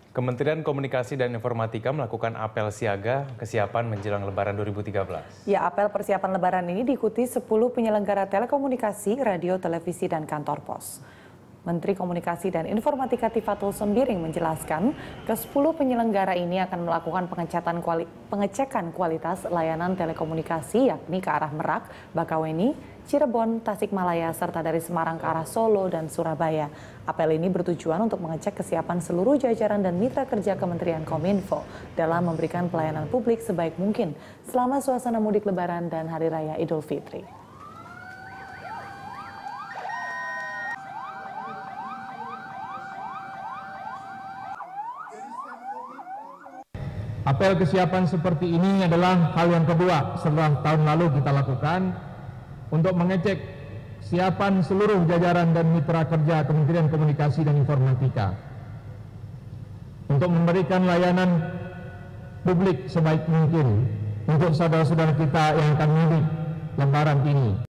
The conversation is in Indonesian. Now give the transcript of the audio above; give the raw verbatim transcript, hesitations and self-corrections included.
Kementerian Komunikasi dan Informatika melakukan apel siaga kesiapan menjelang Lebaran dua ribu tiga belas. Ya, apel persiapan Lebaran ini diikuti sepuluh penyelenggara telekomunikasi, radio, televisi, dan kantor pos. Menteri Komunikasi dan Informatika Tifatul Sembiring menjelaskan, ke sepuluh penyelenggara ini akan melakukan pengecekan, kuali, pengecekan kualitas layanan telekomunikasi, yakni ke arah Merak, Bakauheni, Cirebon, Tasikmalaya, serta dari Semarang ke arah Solo dan Surabaya. Apel ini bertujuan untuk mengecek kesiapan seluruh jajaran dan mitra kerja Kementerian Kominfo dalam memberikan pelayanan publik sebaik mungkin selama suasana mudik Lebaran dan Hari Raya Idul Fitri. Apel kesiapan seperti ini adalah hal yang kedua setelah tahun lalu kita lakukan untuk mengecek kesiapan seluruh jajaran dan mitra kerja Kementerian Komunikasi dan Informatika untuk memberikan layanan publik sebaik mungkin untuk saudara-saudara kita yang akan mudik Lebaran ini.